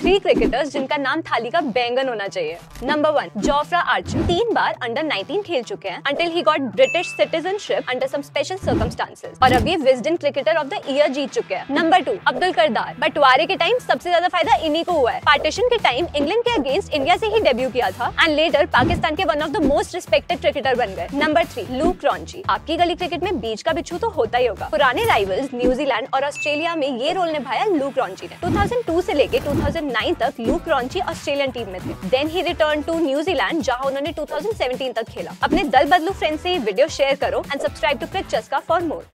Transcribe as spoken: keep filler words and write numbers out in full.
Three cricketers जिनका नाम थाली का बैंगन होना चाहिए। Number one, Jofra Archer. तीन बार अंडर नाइनटीन खेल चुके हैं until he got British citizenship under some special circumstances, और अब ये Wisden cricketer of the year जीत चुके हैं। Number two, Abdul Kardar. बंटवारे के टाइम सबसे ज्यादा फायदा इन्हीं को हुआ है। पार्टीशन के टाइम इंग्लैंड के अगेंस्ट इंडिया से ही डेब्यू किया था एंड लेटर पाकिस्तान के one of the most respected cricketer बन गए। Number three, Luke Ronchi. आपकी गली क्रिकेट में बीच का बिच्छू तो होता ही होगा। पुराने राइवल्स न्यूजीलैंड और ऑस्ट्रेलिया में ये रोल निभाया लूक रॉन्ची ने। दो हज़ार दो से लेके दो हज़ार नौ तक लूक रॉन्ची ऑस्ट्रेलियन टीम में थे। Then he return to New Zealand जहां उन्होंने दो हज़ार सत्रह तक खेला। अपने दल बदलू फ्रेंड से वीडियो शेयर करो and subscribe to Cric Chaska for more.